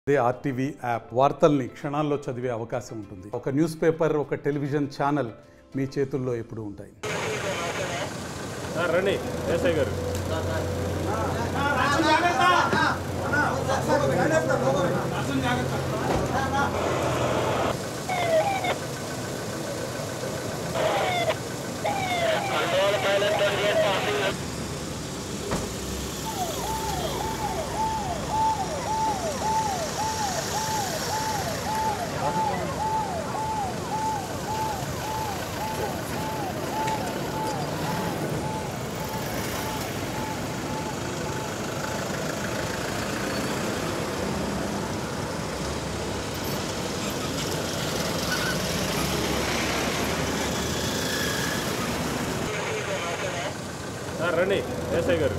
RTV app వార్తల్ని క్షణాల్లో చదివే అవకాశం ఉంటుంది. ఒక న్యూస్ పేపర్, ఒక టెలివిజన్ ఛానల్ మీ చేతుల్లో ఎప్పుడూ ఉంటాయి. రండి ఎస్ఐ గారు. రండి ఎస్ఐ గారు.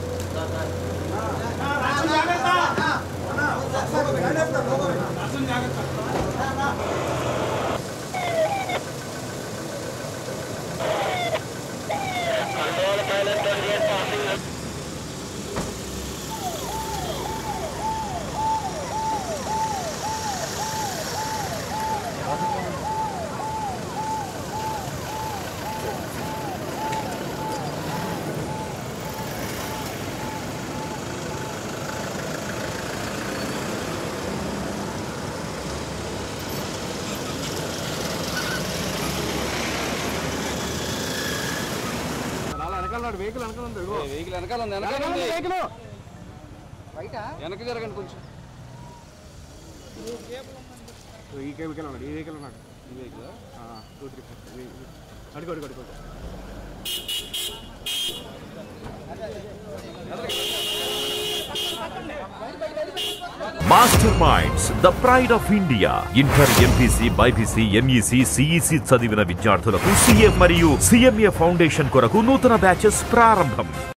వెహికల్ వెనకాల ఉంది. వెనక జరగండి కొంచెం. ఈ వెహికల్ ఉన్నాడు. ఈ వెహికల్ ఉన్నాడు. ఈ వెహికల్ 2, 3, 4 అడుగు. Master minds the pride of India. Inter, MPC, BiPC, MEC, CEC చదివిన విద్యార్థులకు CA మరియు CMA ఫౌండేషన్ కొరకు నూతన బ్యాచెస్ ప్రారంభం.